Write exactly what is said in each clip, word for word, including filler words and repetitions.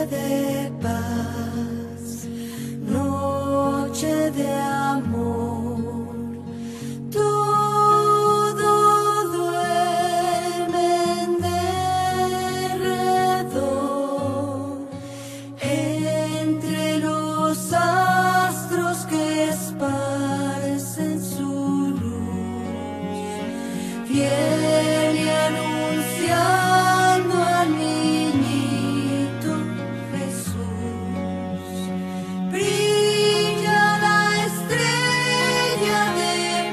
de paz, noche de amor, todo duerme en derredor, entre los astros que esparcen su luz, viene anunciando al niñito Jesús. Brilla la estrella de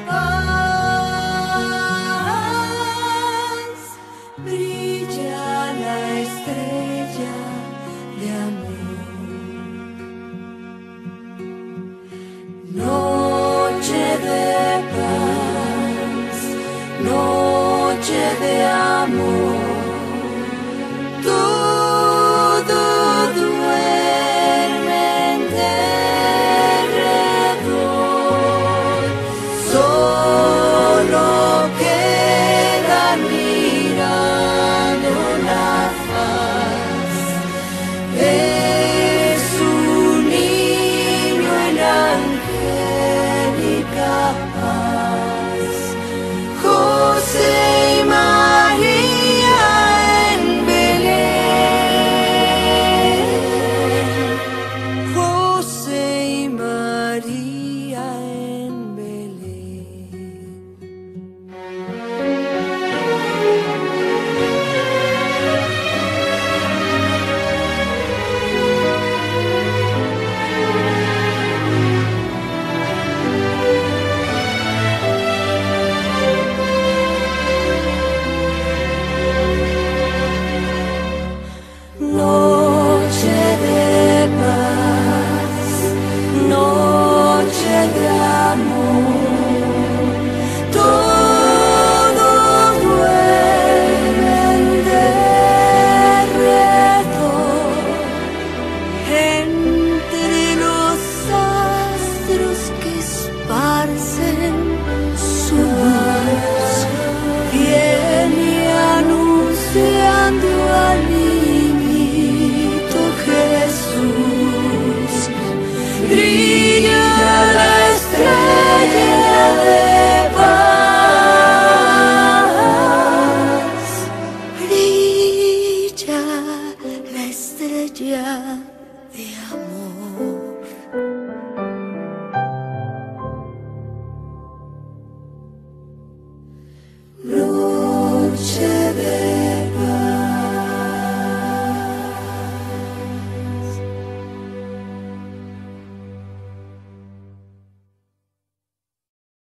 paz, brilla la estrella de amor. Noche de paz, noche de amor, todo duerme en derredor, solo quedan mirando la faz de su niño en angélica paz. José y María en Belén, José y María en Belén. Noche de paz, noche de amor, todo duerme en derredor, entre los astros que esparcen su luz, viene anunciando al niñito Jesús. Brilla la estrella de paz, brilla la estrella de amor.